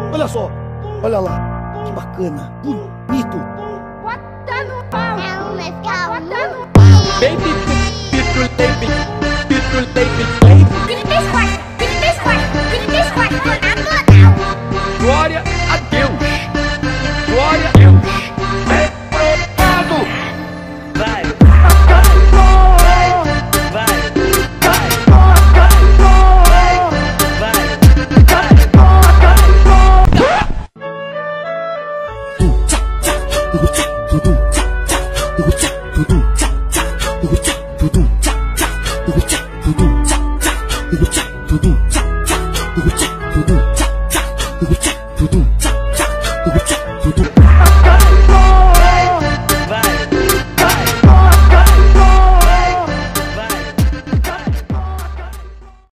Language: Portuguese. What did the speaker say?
Olha só, olha lá, que bacana, bonito. Bota no pau. Não, mas calma. Bota no pau. Baby, baby, baby, baby, baby. Grita quatro, grita quatro, grita quatro. Glória a Deus. Glória a Deus. É provado. Vai, Tudum,